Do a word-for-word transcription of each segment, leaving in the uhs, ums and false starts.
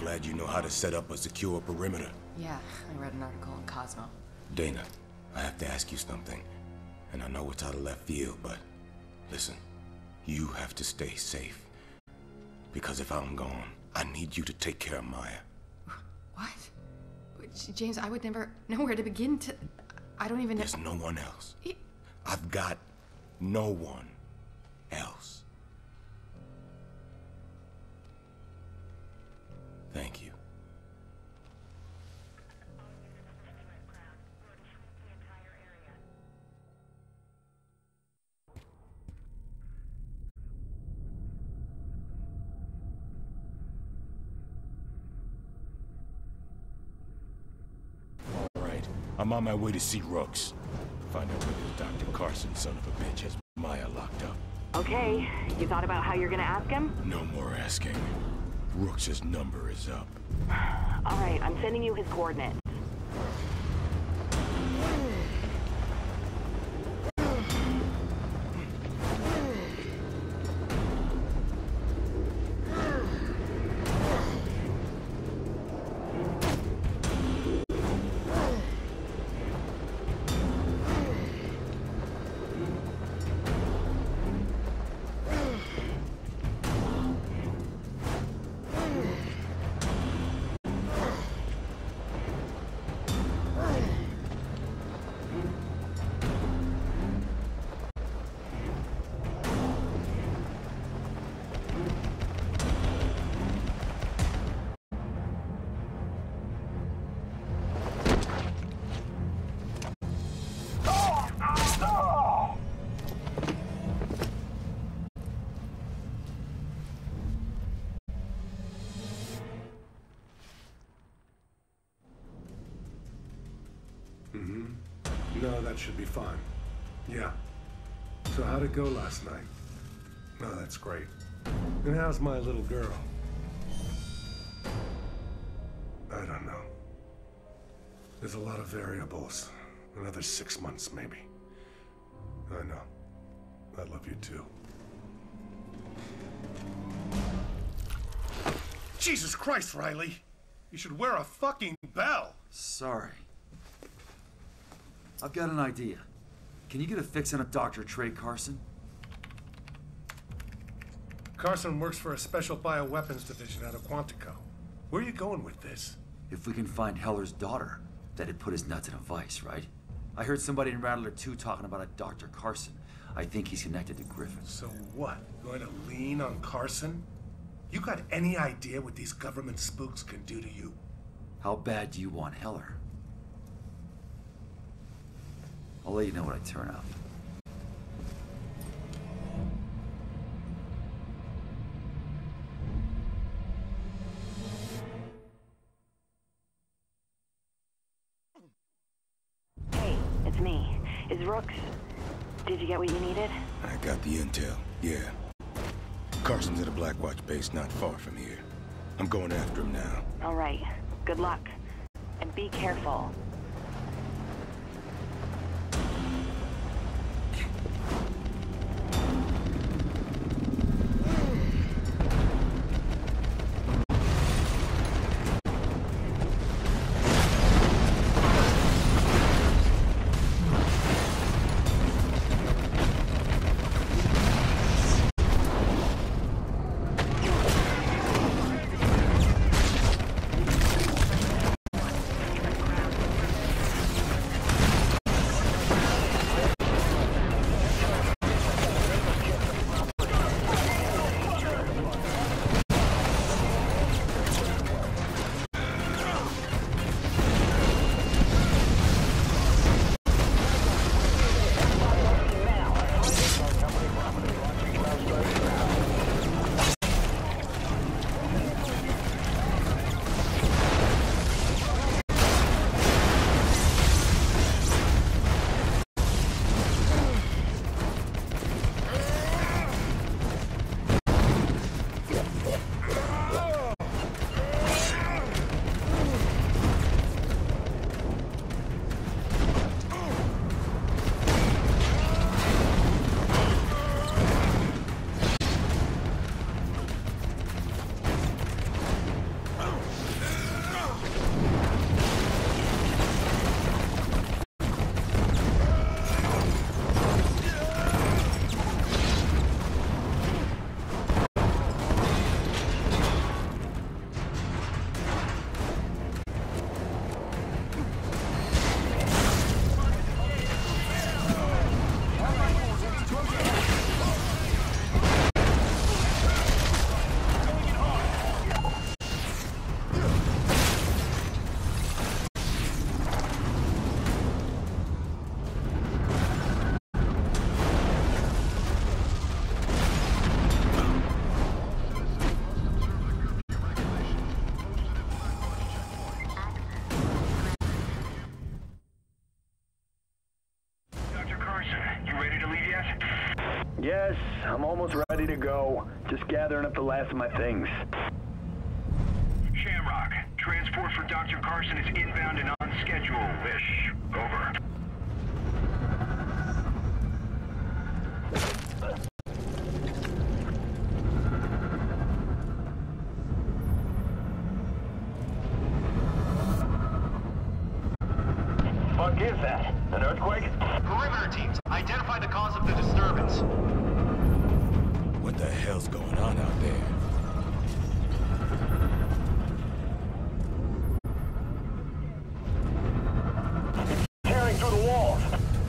glad you know how to set up a secure perimeter. Yeah, I read an article in Cosmo. Dana, I have to ask you something. And I know it's out of left field, but listen, you have to stay safe. Because if I'm gone, I need you to take care of Maya. What? James, I would never know where to begin to... I don't even know... There's no one else. It... I've got no one else. Thank you. All right, I'm on my way to see Rooks. Find out whether Doctor Carson, son of a bitch, has Maya locked up. Okay, you thought about how you're gonna ask him? No more asking. Rooks' number is up. All right, I'm sending you his coordinates. Mm-hmm. No, that should be fine. Yeah. So how'd it go last night? No, that's great. And how's my little girl? I don't know. There's a lot of variables. Another six months, maybe. I know. I love you too. Jesus Christ, Riley! You should wear a fucking bell! Sorry. I've got an idea. Can you get a fix on a Doctor Trey Carson? Carson works for a special bioweapons division out of Quantico. Where are you going with this? If we can find Heller's daughter, that'd put his nuts in a vice, right? I heard somebody in Rattler two talking about a Doctor Carson. I think he's connected to Griffin. So what? Going to lean on Carson? You got any idea what these government spooks can do to you? How bad do you want Heller? I'll let you know when I turn up. Hey, it's me. Is Rooks... Did you get what you needed? I got the intel, yeah. Carson's at a Blackwatch base not far from here. I'm going after him now. All right. Good luck. And be careful. ready to leave yet? Yes, I'm almost ready to go. Just gathering up the last of my things. Shamrock, transport for Doctor Carson is inbound and on schedule-ish. Over. Fuck is that? An earthquake? Perimeter teams, identify the cause of the disturbance. What the hell's going on out there? Tearing through the walls.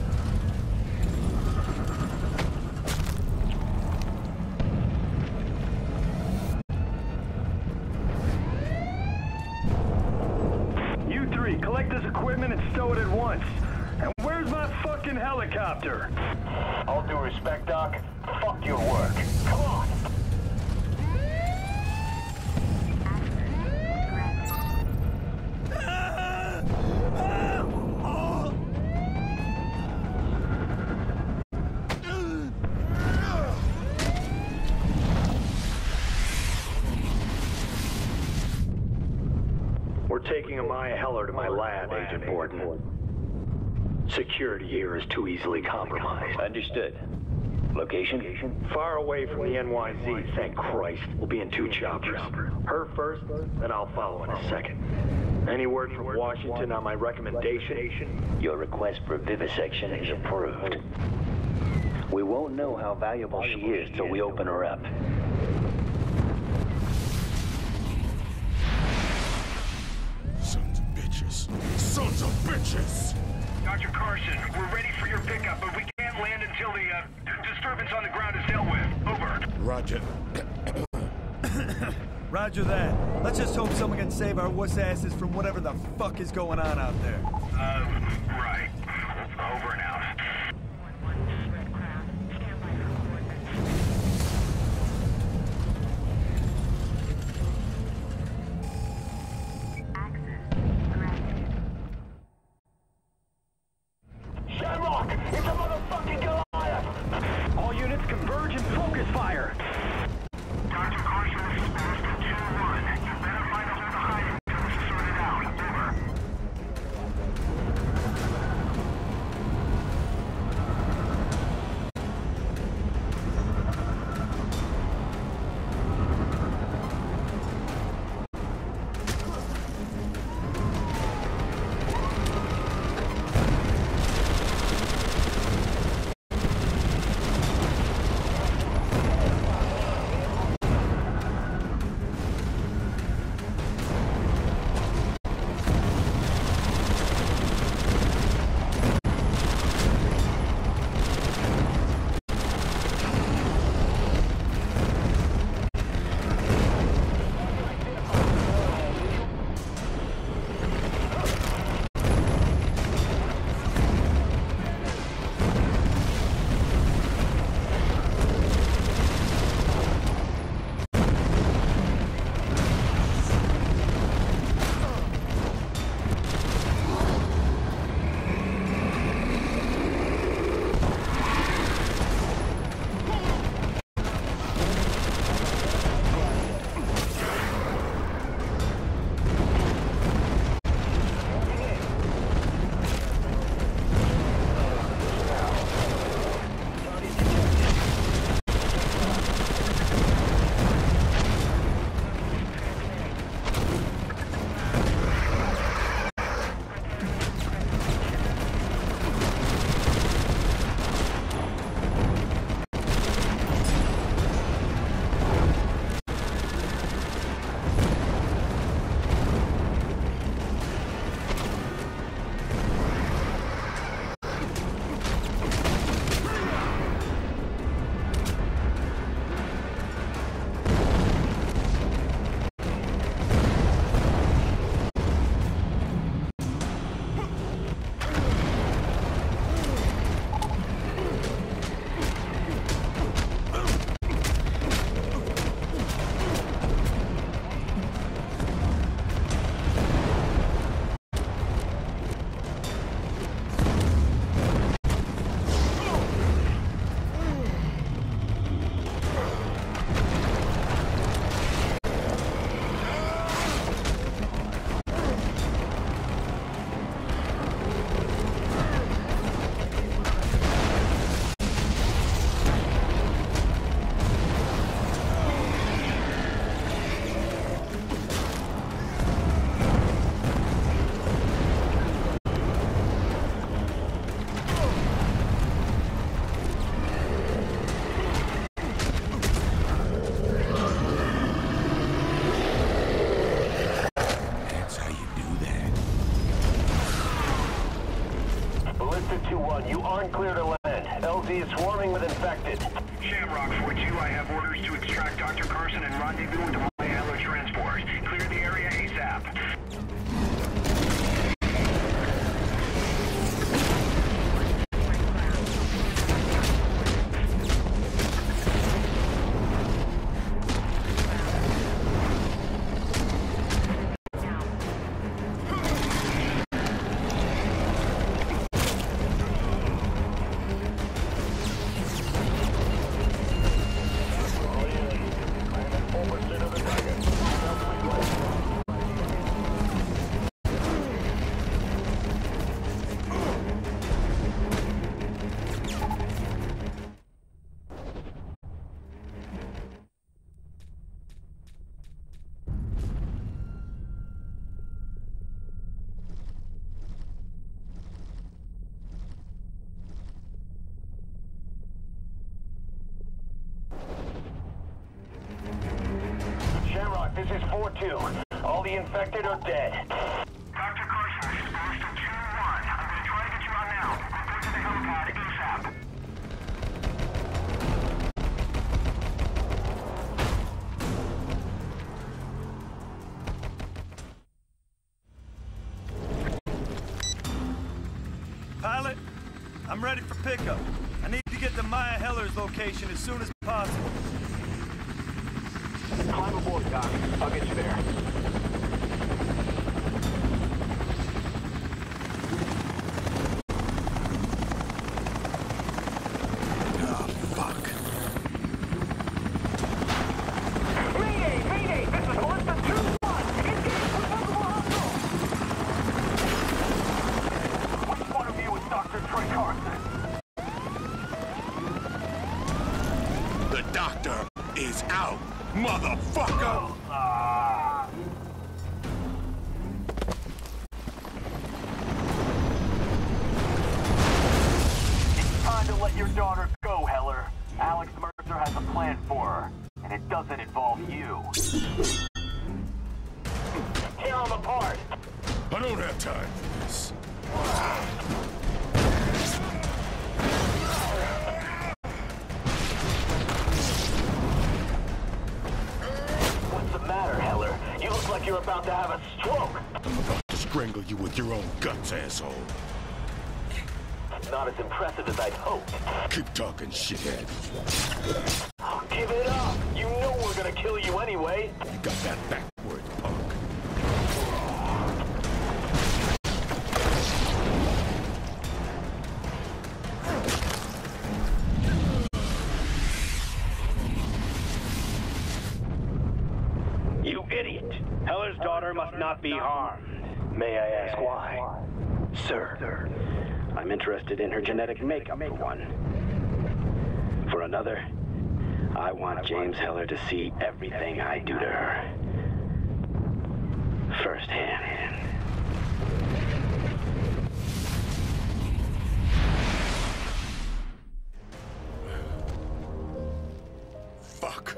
You three, collect this equipment and stow it at once. And where's my fucking helicopter? All due respect, Doc. Fuck your work. Come on. We're taking a Maya Heller to my lab, Agent Borden. Security here is too easily compromised. Understood. Location? Far away from the N Y Z, thank Christ. We'll be in two choppers. Her first, then I'll follow in a second. Any word from Washington on my recommendation? Your request for vivisection is approved. We won't know how valuable she is till we open her up. Sons of bitches. Sons of bitches! Doctor Carson, we're ready for your pickup, but we can't land until the uh, disturbance on the ground is dealt with. Over. Roger. Roger that. Let's just hope someone can save our wuss asses from whatever the fuck is going on out there. Uh, right. Over and out. Shamrock! It's a motherfucking Goliath! All units converge and focus fire! Doctor Carson, this is Master two one. You better find out where the hiding place is sorted out. Over. Callista two one, you aren't clear to land. L Z is swarming with infected. Shamrock four two, I have orders to extract Doctor Carson and rendezvous with the Maya Heller transport. Clear the area ASAP. This is four two. All the infected are dead. Doctor Carson, this is Boston two one. I'm gonna try to get you out now. Report to the helipad ASAP. Pilot, I'm ready for pickup. I need to get to Maya Heller's location as soon as possible. Climb aboard, Doc. I'll get you there. Oh, fuck. Mayday! Mayday! This is Callista two one! Engage with multiple hostiles! Which one of you is Doctor Trey Carson? The doctor is out, motherfucker! It's time to let your daughter go, Heller. Alex Mercer has a plan for her, and it doesn't involve you. Tear them apart! I don't have time for this. What's the matter, Heller? You look like you're about to have a stroke. I'm about to strangle you with your own guts, asshole. Not as impressive as I'd hoped. Keep talking, shithead. Oh, give it up! You know we're gonna kill you anyway! You got that backward, punk. You idiot! Heller's daughter must not be harmed. May I ask why? Sir, I'm interested in her genetic makeup, for one. For another, I want James Heller to see everything I do to her. Firsthand. Fuck.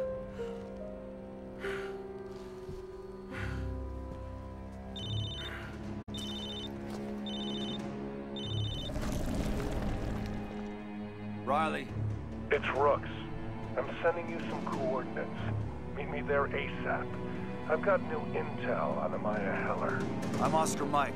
Riley. It's Rooks. I'm sending you some coordinates. Meet me there ASAP. I've got new intel on the Maya Heller. I'm Oscar Mike.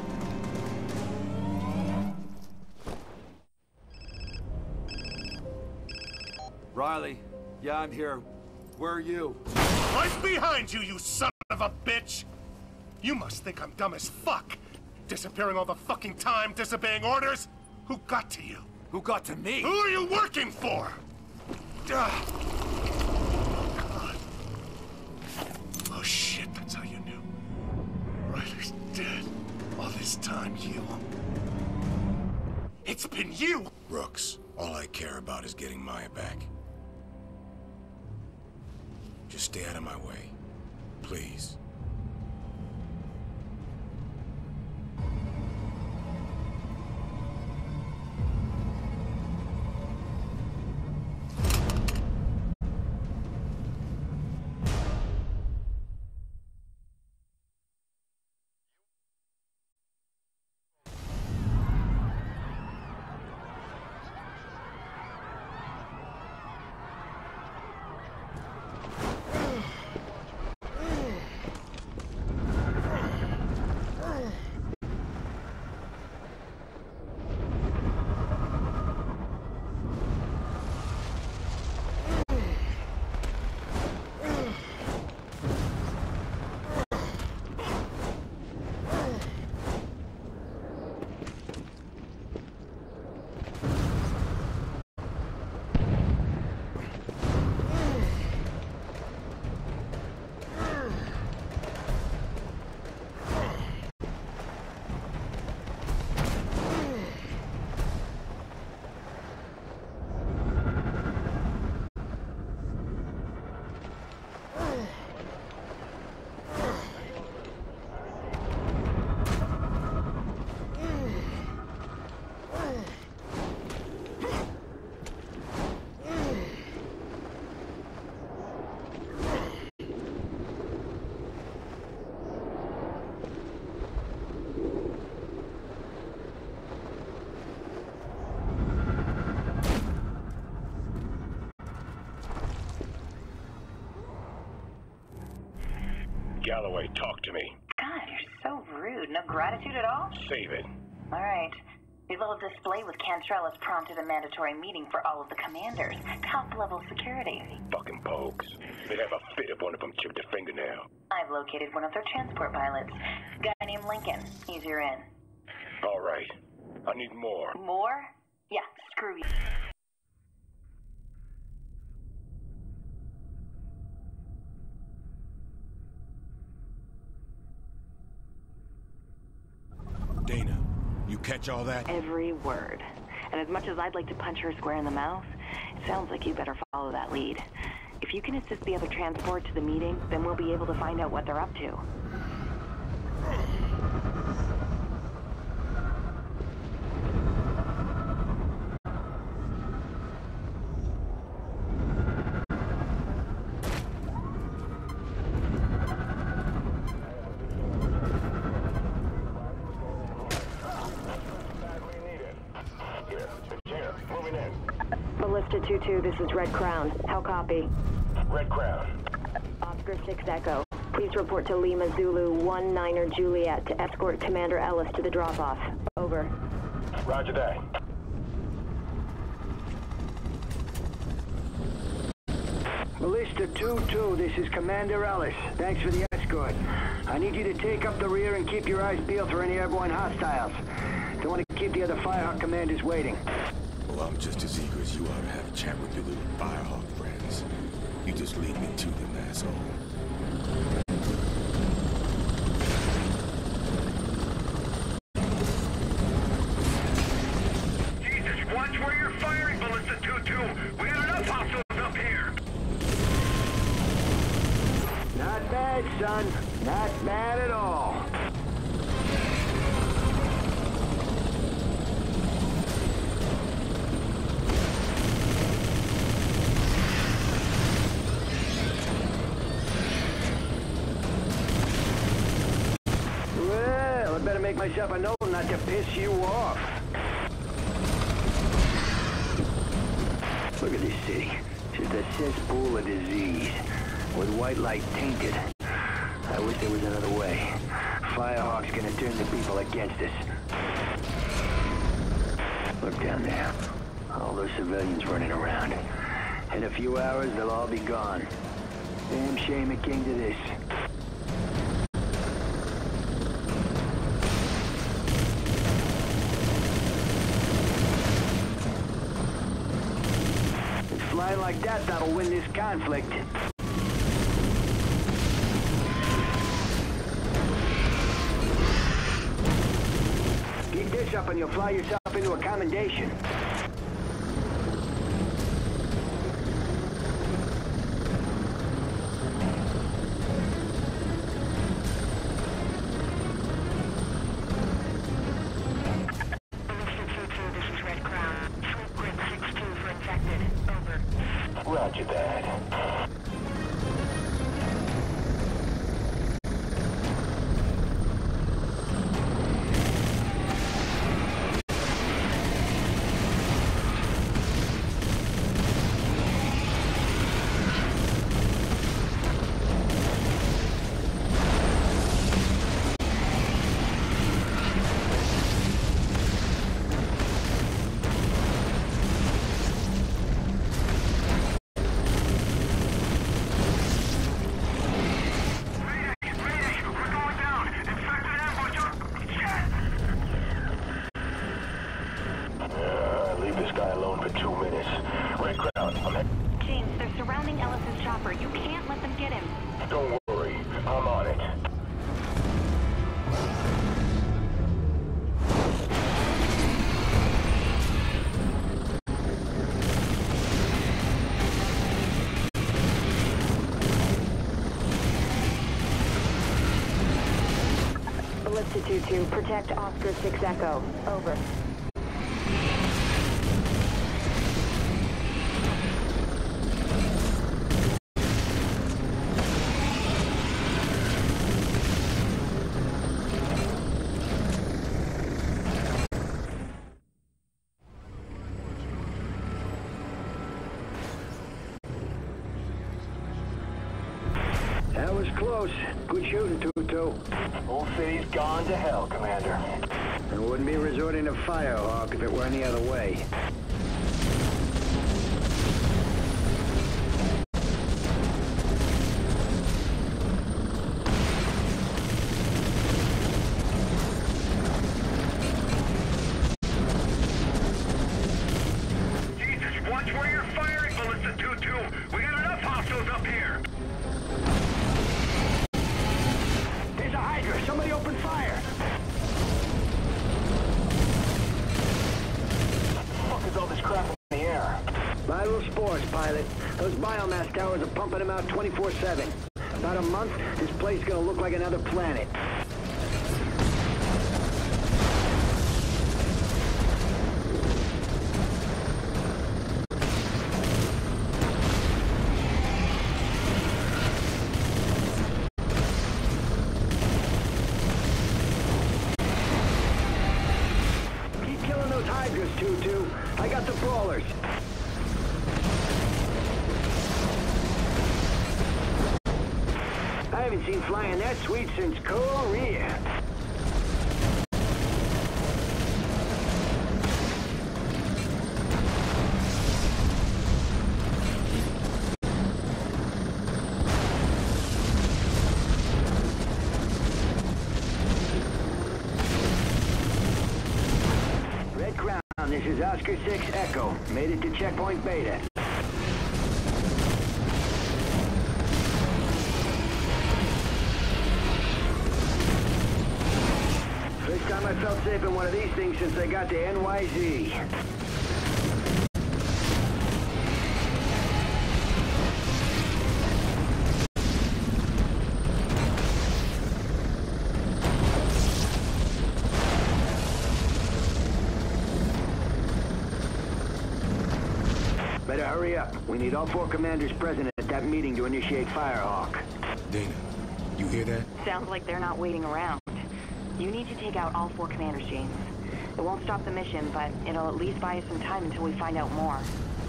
Riley. Yeah, I'm here. Where are you? Right behind you, you son of a bitch! You must think I'm dumb as fuck. Disappearing all the fucking time, disobeying orders. Who got to you? Who got to me? Who are you working for? Ah. Oh, God. Oh, shit, that's how you knew. Riley's dead. All this time, you... It's been you! Rooks, all I care about is getting Maya back. Just stay out of my way. Please. Galloway, talk to me. God, you're so rude. No gratitude at all? Save it. All right. Your little display with Cantrell has prompted a mandatory meeting for all of the commanders. Top-level security. Fucking pogues. They'd have a fit if one of them chipped a fingernail. I've located one of their transport pilots. Guy named Lincoln. He's your in. All right. I need more. More? Yeah, screw you. Dana, you catch all that? Every word. And as much as I'd like to punch her square in the mouth, it sounds like you better follow that lead. If you can assist the other transport to the meeting, then we'll be able to find out what they're up to. Ballista two two, this is Red Crown. How copy? Red Crown. Oscar six Echo. Please report to Lima Zulu one Niner Juliet to escort Commander Ellis to the drop-off. Over. Roger that. Ballista two two, this is Commander Ellis. Thanks for the escort. I need you to take up the rear and keep your eyes peeled for any airborne hostiles. Don't want to keep the other Firehawk commanders waiting. Well, I'm just as eager as you are to have a chat with your little Firehawk friends. You just lead me to them, asshole. Jesus, watch where you're firing, Ballista two two. We got enough hostiles up here. Not bad, son. Not bad at all. Well, I better make myself a note not to piss you off. Look at this city. Just a cesspool of disease, with white light tainted. I wish there was another way. Firehawk's gonna turn the people against us. Look down there. All those civilians running around. In a few hours, they'll all be gone. Damn shame it came to this. It's flying like that that'll win this conflict. Keep this up and you'll fly yourself into a commendation. Roger that. James, they're surrounding Ellis's chopper. You can't let them get him. Don't worry, I'm on it. Ballista two two, protect Oscar six Echo. Over. close. Good shooting, two two. Whole city's gone to hell, Commander. I wouldn't be resorting to Firehawk if it were any other way. Watch where you're firing, Ballista two two. We got enough hostiles up here. There's a Hydra. Somebody open fire. What the fuck is all this crap in the air? Viral spores, pilot. Those biomass towers are pumping them out twenty-four seven. About a month, this place is gonna look like another planet. two two. I got the brawlers. I haven't seen flying that sweet since Korea. Red Crown, this is Oscar six Echo. Made it to checkpoint Beta. First time I felt safe in one of these things since I got to N Y Z. Better hurry up. We need all four commanders present at that meeting to initiate Firehawk. Dana, you hear that? Sounds like they're not waiting around. You need to take out all four commanders, James. It won't stop the mission, but it'll at least buy us some time until we find out more.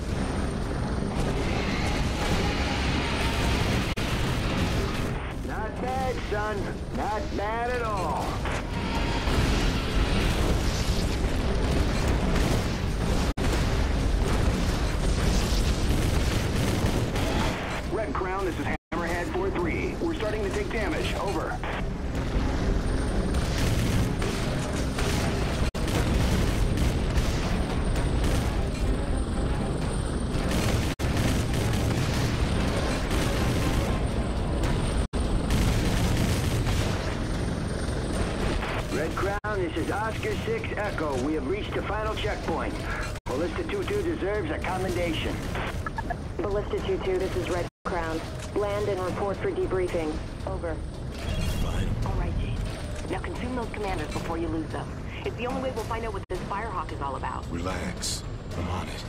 Not bad, son. Not bad at all. Red Crown, this is Hammerhead four three. We're starting to take damage. Over. Red Crown, this is Oscar six Echo. We have reached the final checkpoint. Ballista two two deserves a commendation. Ballista two two, this is Red Crown. Land and report for debriefing. Over. All right, James. Now consume those commanders before you lose them. It's the only way we'll find out what this Firehawk is all about. Relax. I'm on it.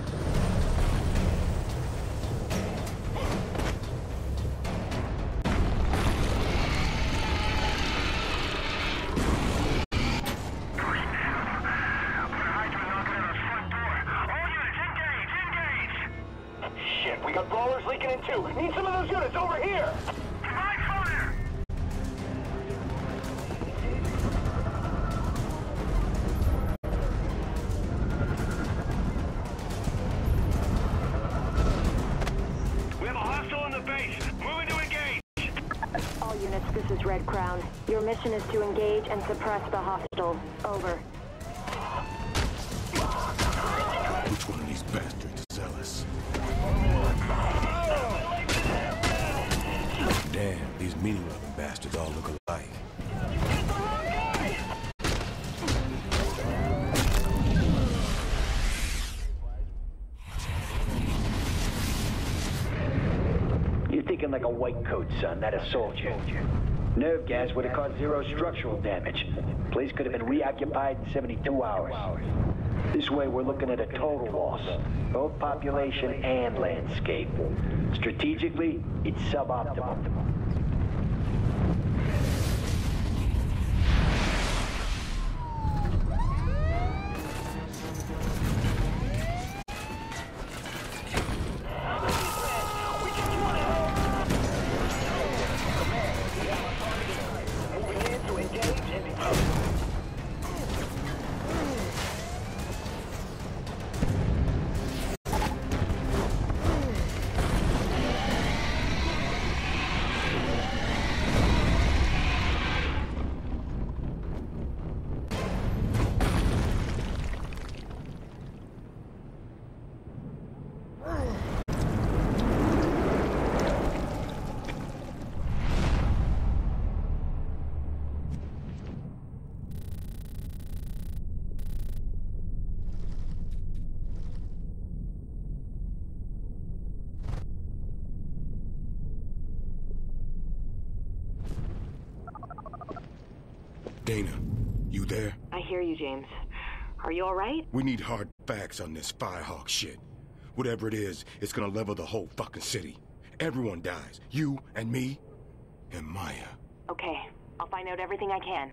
Shit, we got brawlers leaking in too. Need some of those units over here. Provide fire! We have a hostile in the base. Moving to engage. All units, this is Red Crown. Your mission is to engage and suppress the hostile. Over. Which one of these bastards is zealous? Damn, these meaning-loving bastards all look alike. You're thinking like a white coat, son, not a soldier. Nerve gas would have caused zero structural damage. Place could have been reoccupied in seventy-two hours. This way, we're looking at a total loss, both population and landscape. Strategically, it's suboptimal. Dana, you there? I hear you, James. Are you all right? We need hard facts on this Firehawk shit. Whatever it is, it's gonna level the whole fucking city. Everyone dies. You and me and Maya. Okay, I'll find out everything I can.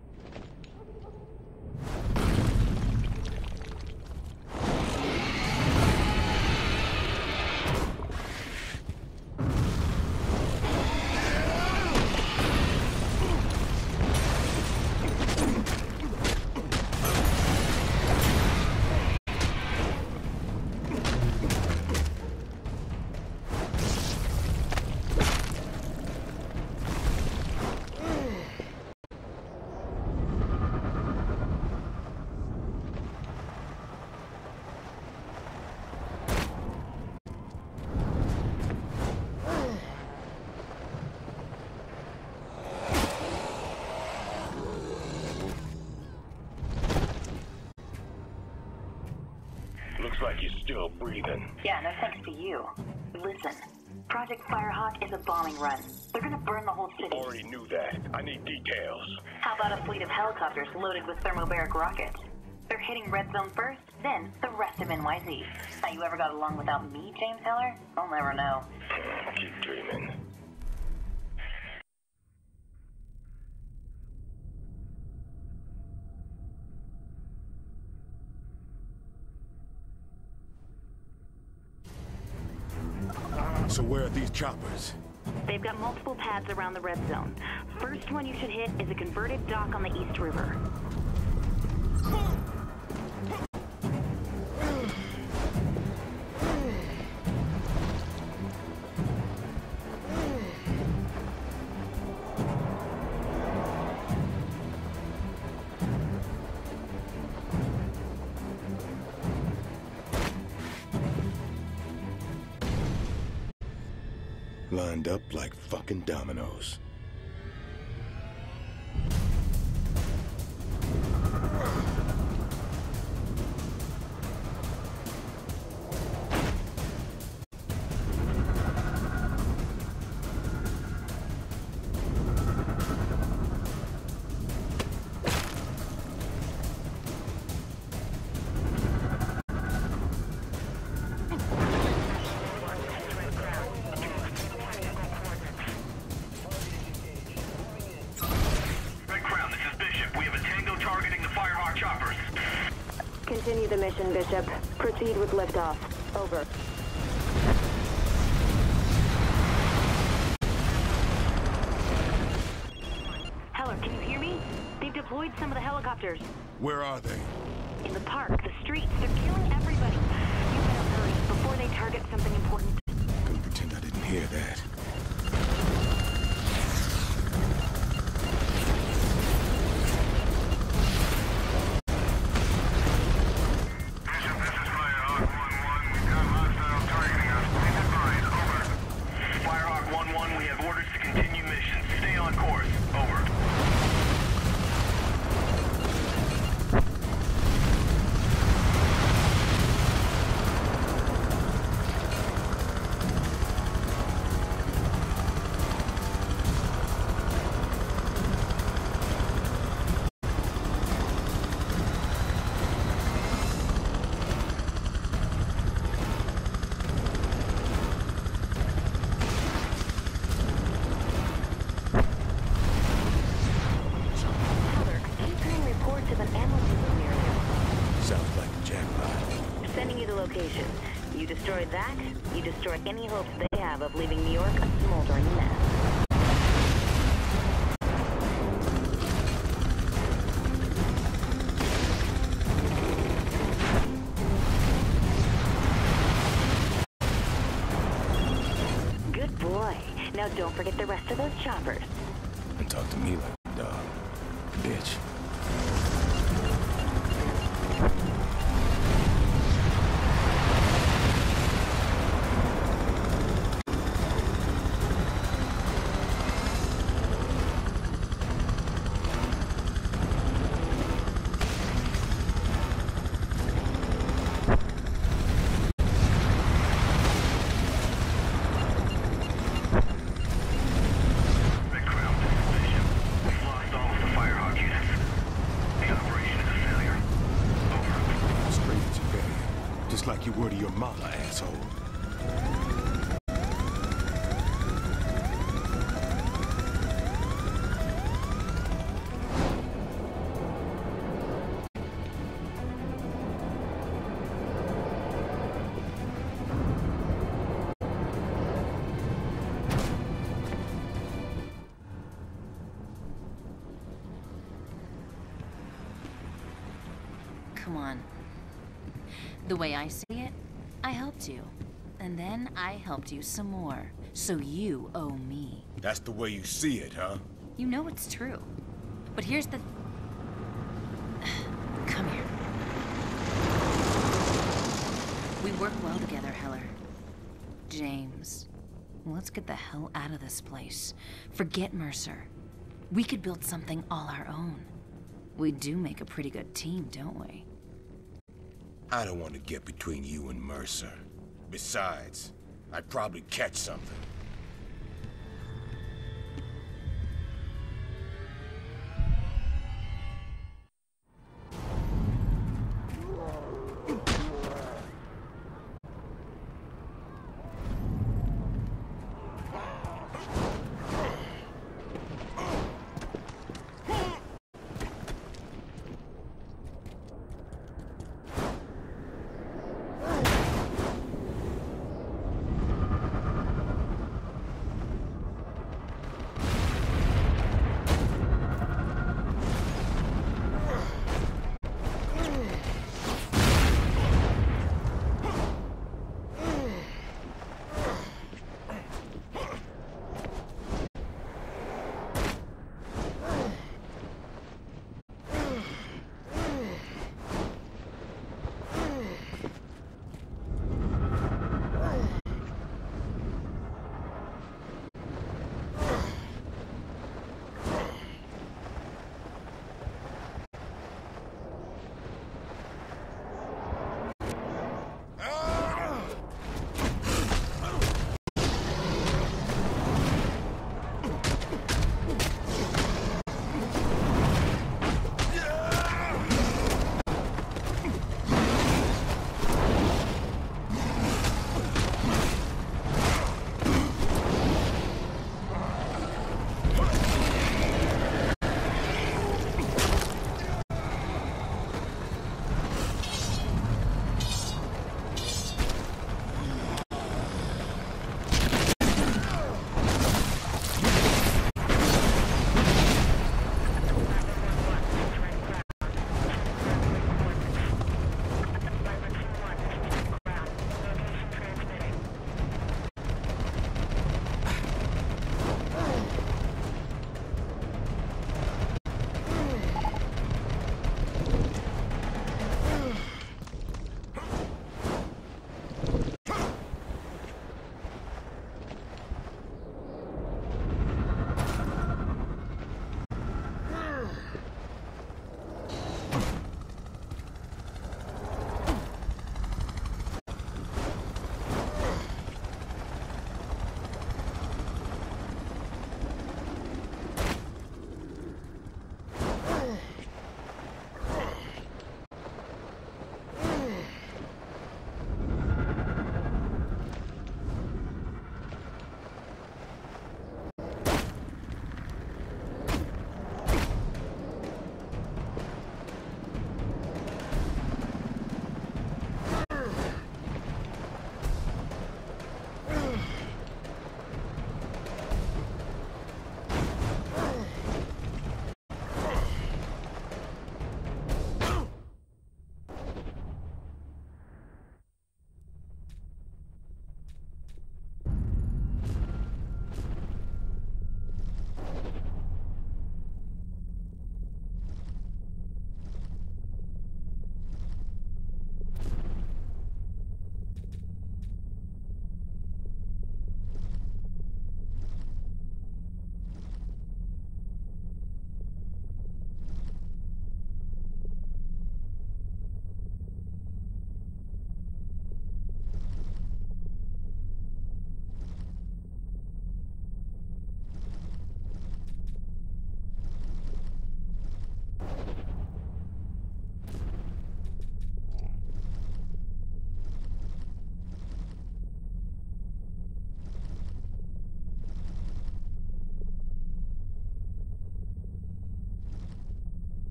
Looks like you're still breathing. Yeah, no thanks to you. Listen, Project Firehawk is a bombing run. They're gonna burn the whole city. Already knew that. I need details. How about a fleet of helicopters loaded with thermobaric rockets? They're hitting Red Zone first, then the rest of N Y Z. How you ever got along without me, James Heller? I'll never know. Keep dreaming. So where are these choppers? They've got multiple pads around the Red Zone. First one you should hit is a converted dock on the East River. Lined up like fucking dominoes. Continue the mission, Bishop. Proceed with liftoff. Over. Heller, can you hear me? They've deployed some of the helicopters. Where are they? In the park, the streets. They're killing everybody. You better hurry before they target something important. Gonna pretend I didn't hear that. You destroy that, you destroy any hopes they have of leaving New York a smoldering mess. Good boy. Now don't forget the rest of those choppers. And talk to me like a dog, bitch. Lost all of the Firehawk units. just like you were to your mama, asshole. Come on. The way I see it, I helped you. And then I helped you some more. So you owe me. That's the way you see it, huh? You know it's true. But here's the... Come here. We work well together, Heller. James, let's get the hell out of this place. Forget Mercer. We could build something all our own. We do make a pretty good team, don't we? I don't want to get between you and Mercer. Besides, I'd probably catch something.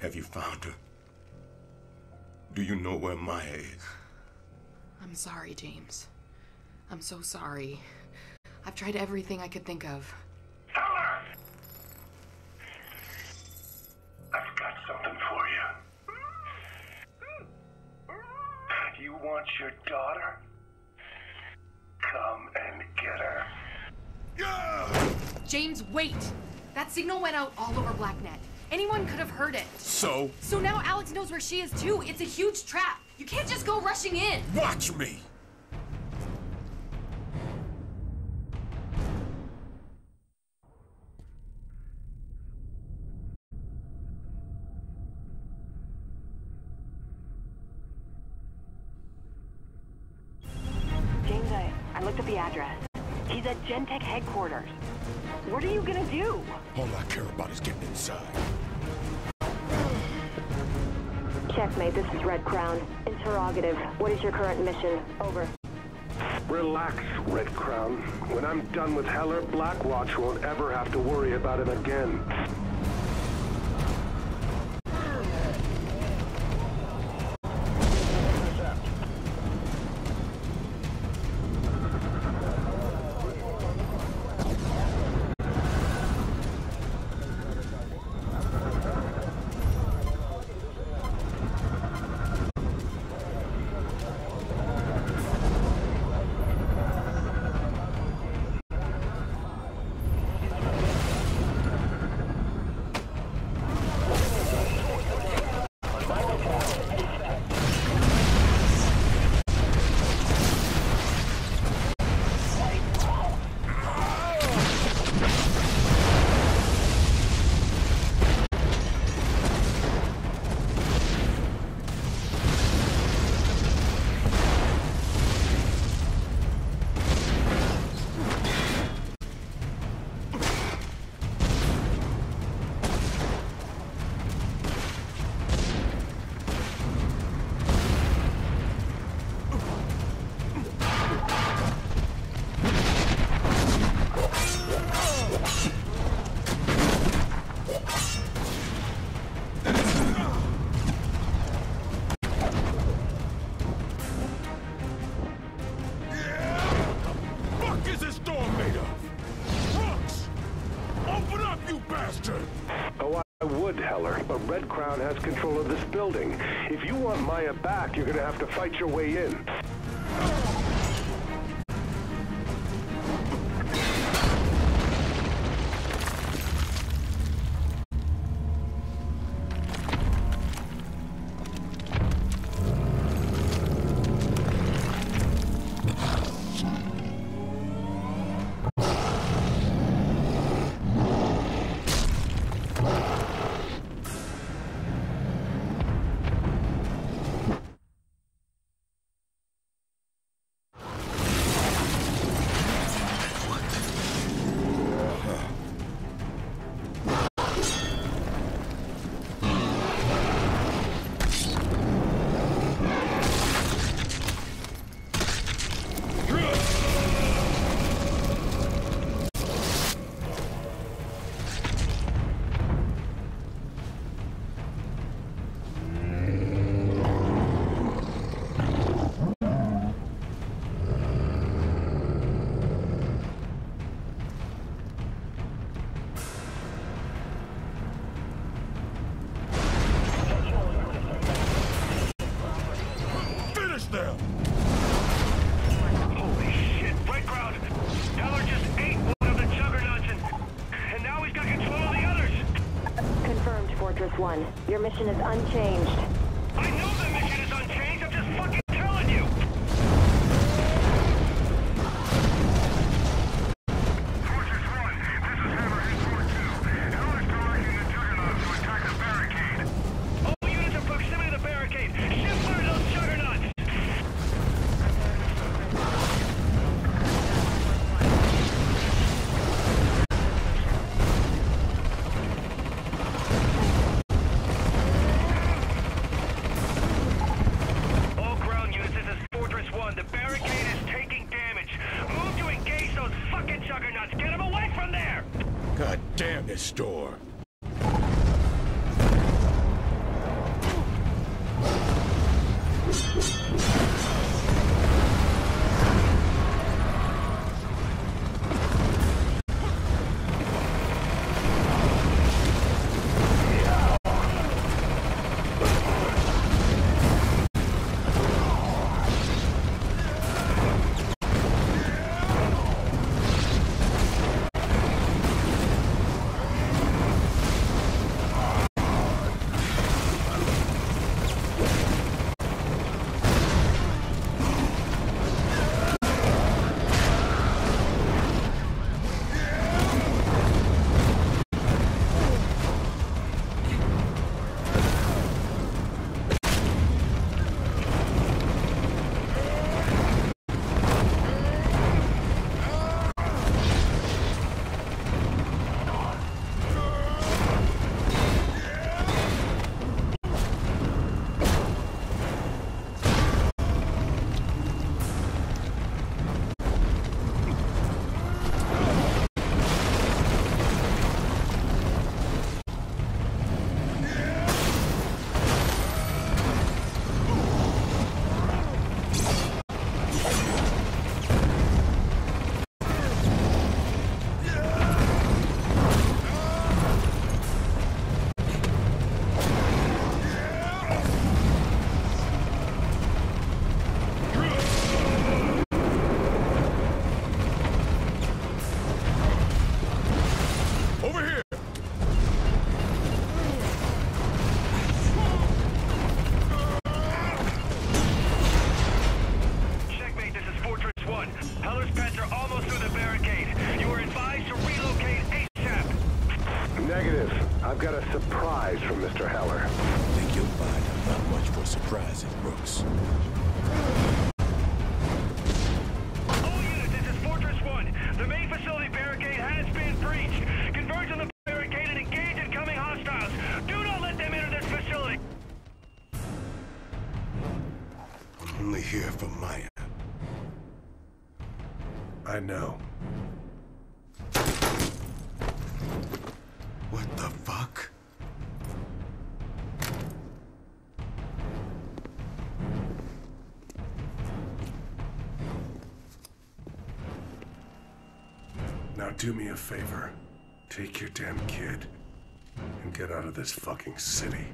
Have you found her? Do you know where Maya is? I'm sorry, James. I'm so sorry. I've tried everything I could think of. Heller! I've got something for you. You want your daughter? Come and get her. Yeah! James, wait! That signal went out all over BlackNet. Anyone could have heard it. So? So now Alex knows where she is too. It's a huge trap. You can't just go rushing in. Watch me! James, I, I looked at the address. He's at Gentek headquarters. What are you gonna do? All I care about is getting inside. Checkmate, this is Red Crown. Interrogative. What is your current mission? Over. Relax, Red Crown. When I'm done with Heller, Blackwatch won't ever have to worry about him again. Red Crown has control of this building. If you want Maya back, you're gonna have to fight your way in. One. Your mission is unchanged. I know the mission is unchanged, I'm just fucking telling you! Fortress one, this is Hammerhead four two. Heller's directing the Juggernauts to attack the barricade. All units in proximity to the barricade. Shift fire those Juggernauts! God damn this store. from Mister Heller. I think you'll find I'm not much for surprises, Brooks. All units, this is Fortress One. The main facility barricade has been breached. Converge on the barricade and engage incoming hostiles. Do not let them enter this facility. I'm only here for Maya. I know. What the fuck? Now do me a favor. Take your damn kid and get out of this fucking city.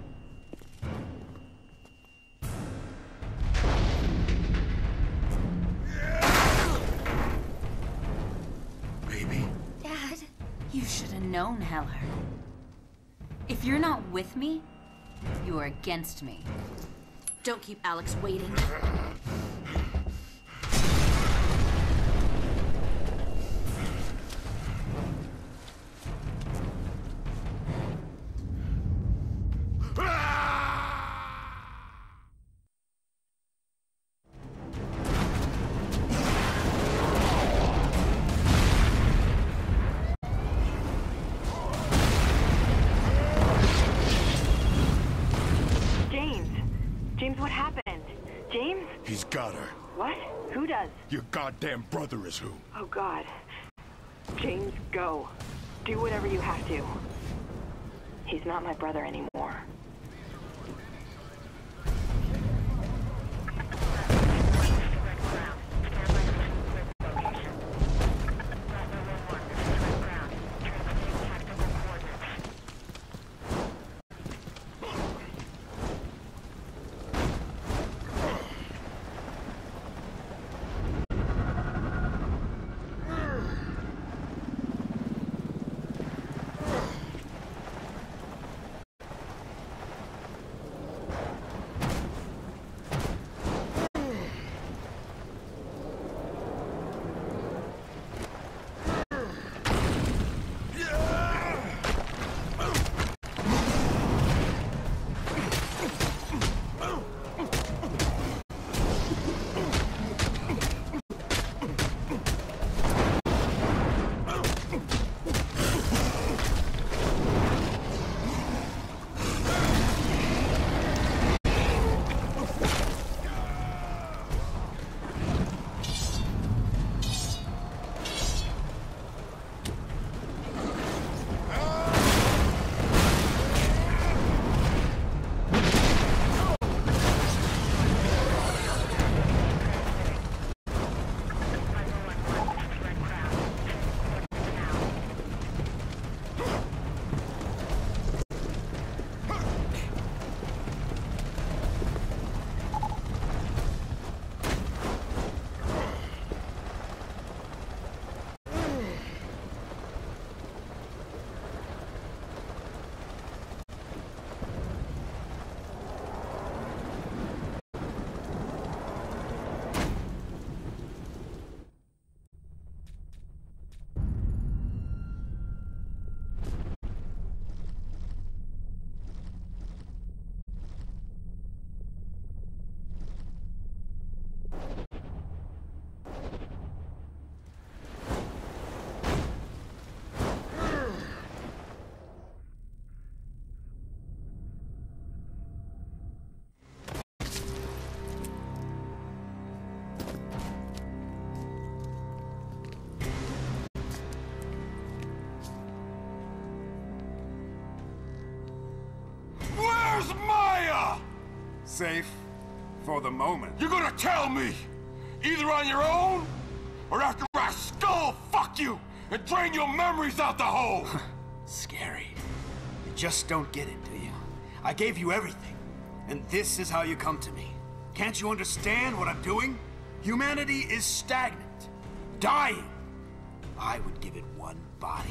Baby? Dad, you should have known, Heller. If you're not with me, you are against me. Don't keep Alex waiting. He's got her. What? Who does? Your goddamn brother is who? Oh, God. James, go. Do whatever you have to. He's not my brother anymore. Where's Maya? Safe for the moment. You're gonna tell me, either on your own, or after I skull fuck you and drain your memories out the hole. Scary. You just don't get it, do you? I gave you everything, and this is how you come to me. Can't you understand what I'm doing? Humanity is stagnant, dying. I would give it one body,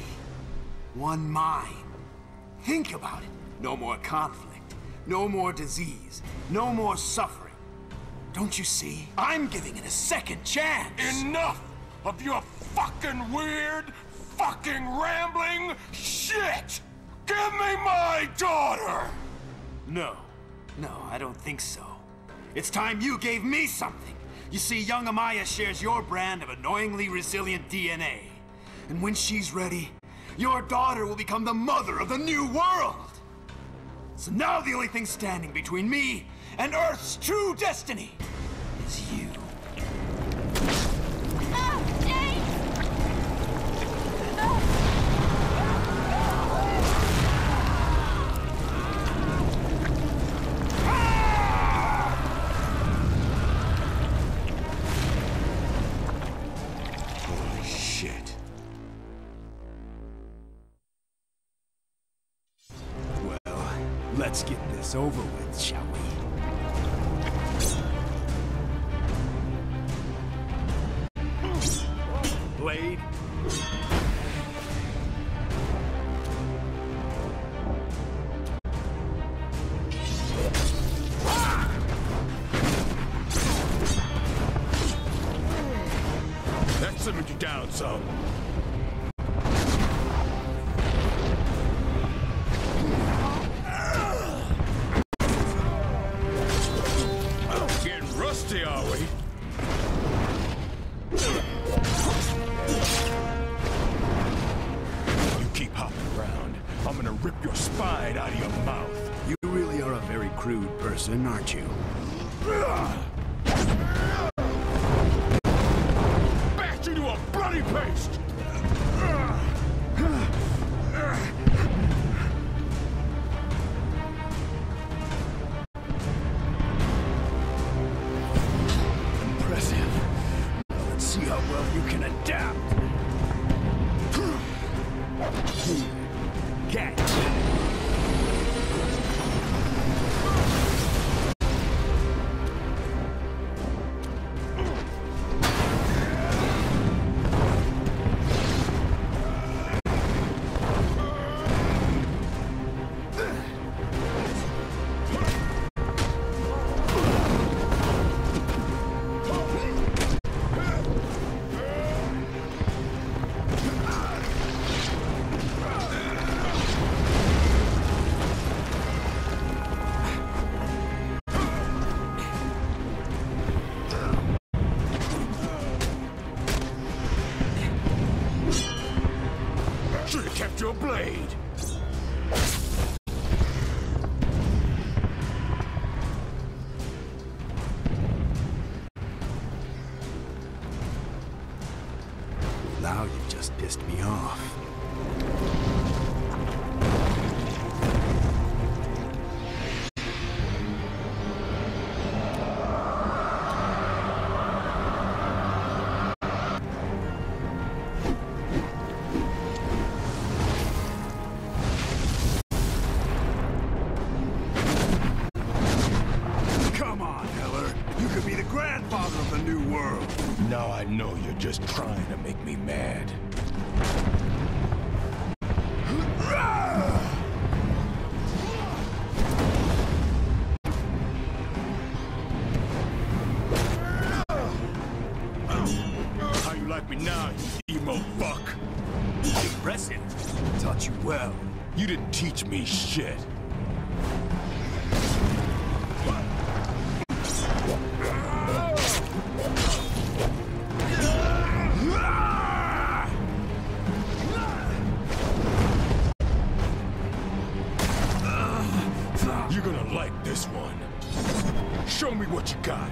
one mind. Think about it. No more conflict, no more disease, no more suffering. Don't you see? I'm giving it a second chance. Enough of your fucking weird, fucking rambling shit! Give me my daughter! No. No, I don't think so. It's time you gave me something. You see, young Amaya shares your brand of annoyingly resilient D N A. And when she's ready, your daughter will become the mother of the new world! So now the only thing standing between me and Earth's true destiny is you. No, James! Holy shit. Well, let's get this over with, shall we? Blade? That simmered you down some. Getting rusty, are we? You keep hopping around, I'm gonna rip your spine out of your mouth. You really are a very crude person, aren't you? Bash you to a bloody paste! Impressive. Now let's see how well you can adapt. Catch. Should have kept your blade. Now you've just pissed me off. Come on, Heller. You could be the grandfather of the new world. Now I know you're just trying to make me mad. How you like me now, you emo fuck? Impressive. Taught you well. You didn't teach me shit. You're gonna like this one. Show me what you got.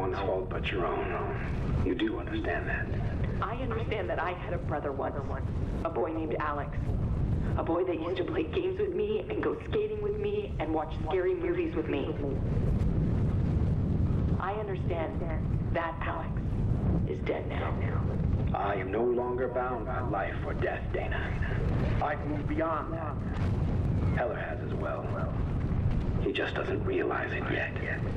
one's fault but your own. You do understand that? I understand that I had a brother once. A boy named Alex. A boy that used to play games with me and go skating with me and watch scary movies with me. I understand that Alex is dead now. I am no longer bound by life or death, Dana. I've moved beyond that. Heller has as well. He just doesn't realize it yet.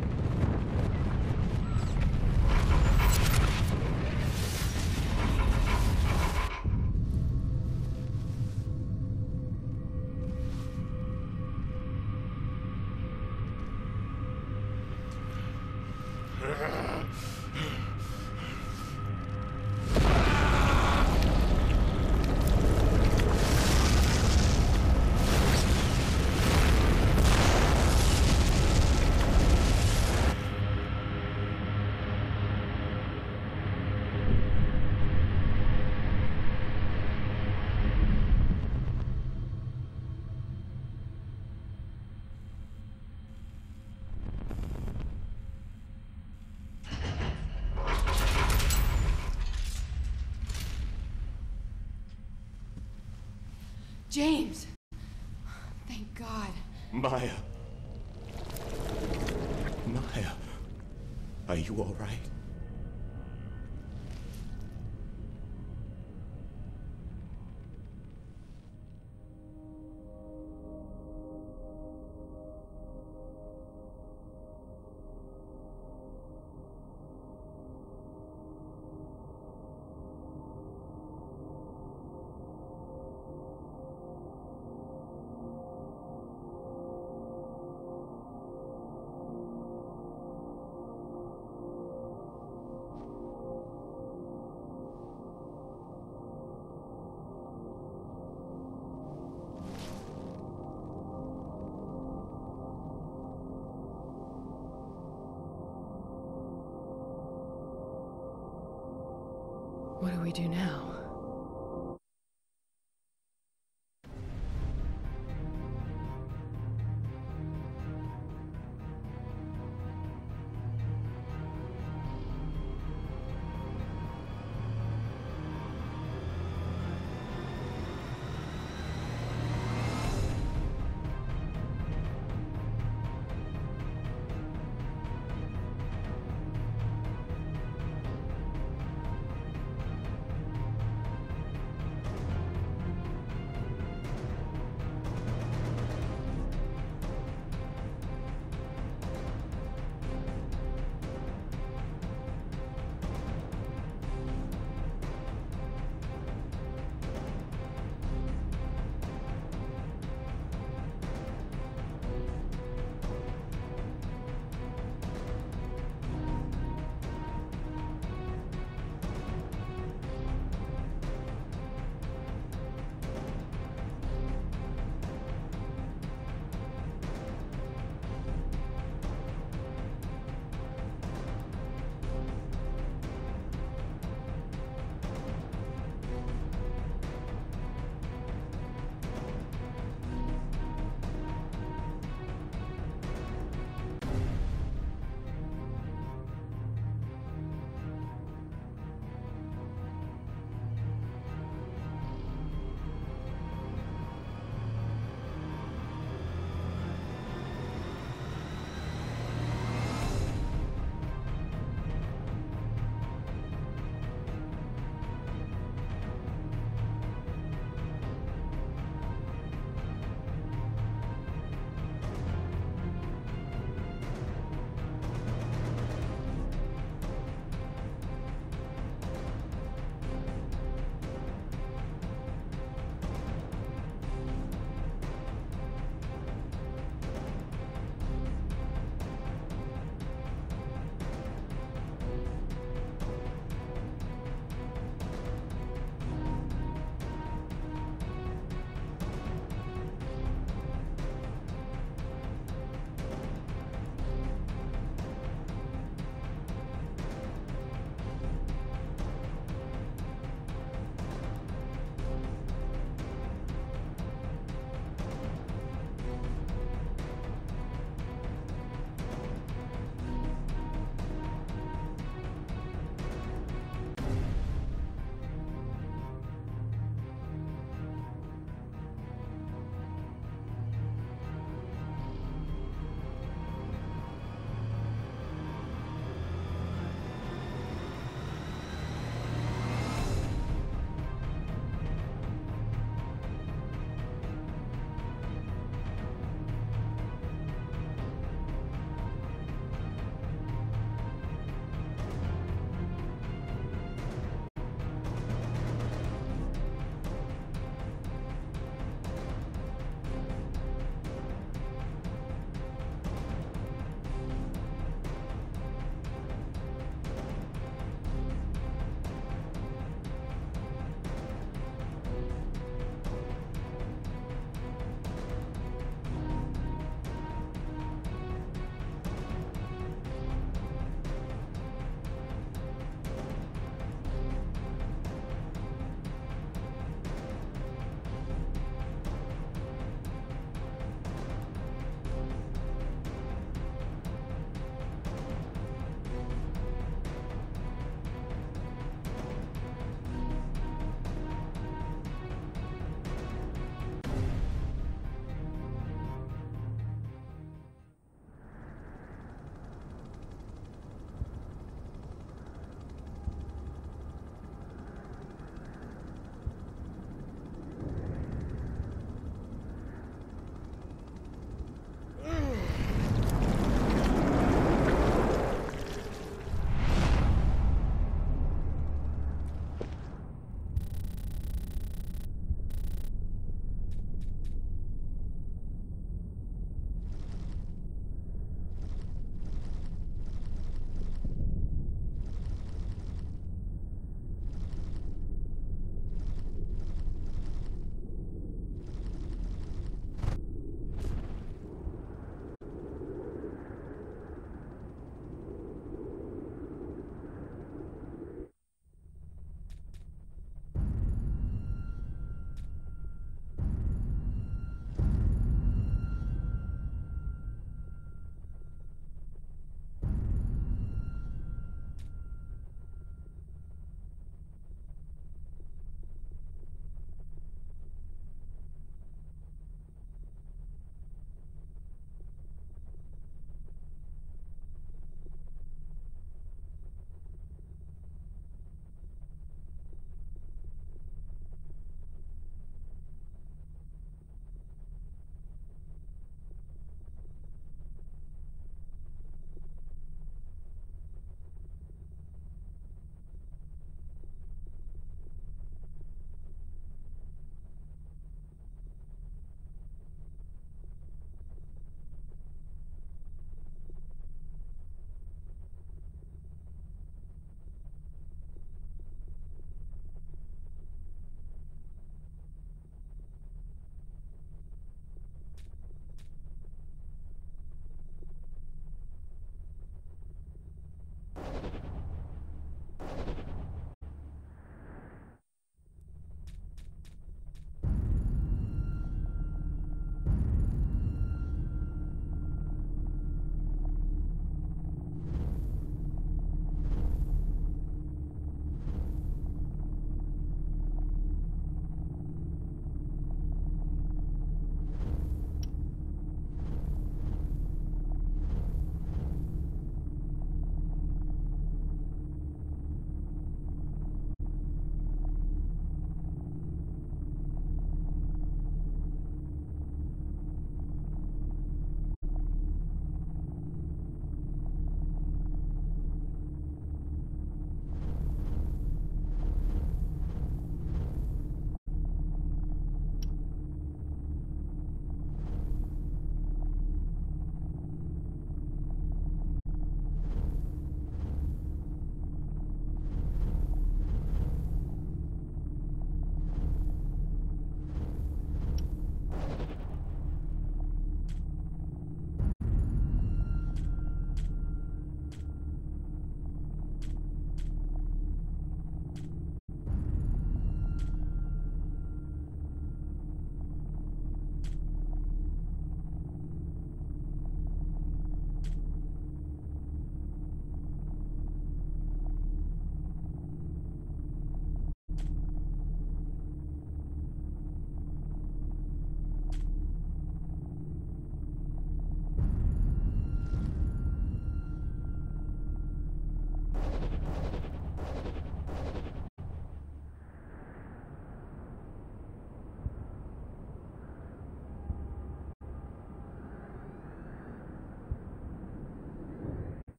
James! Thank God. Maya. Maya. Are you all right? What do we do now?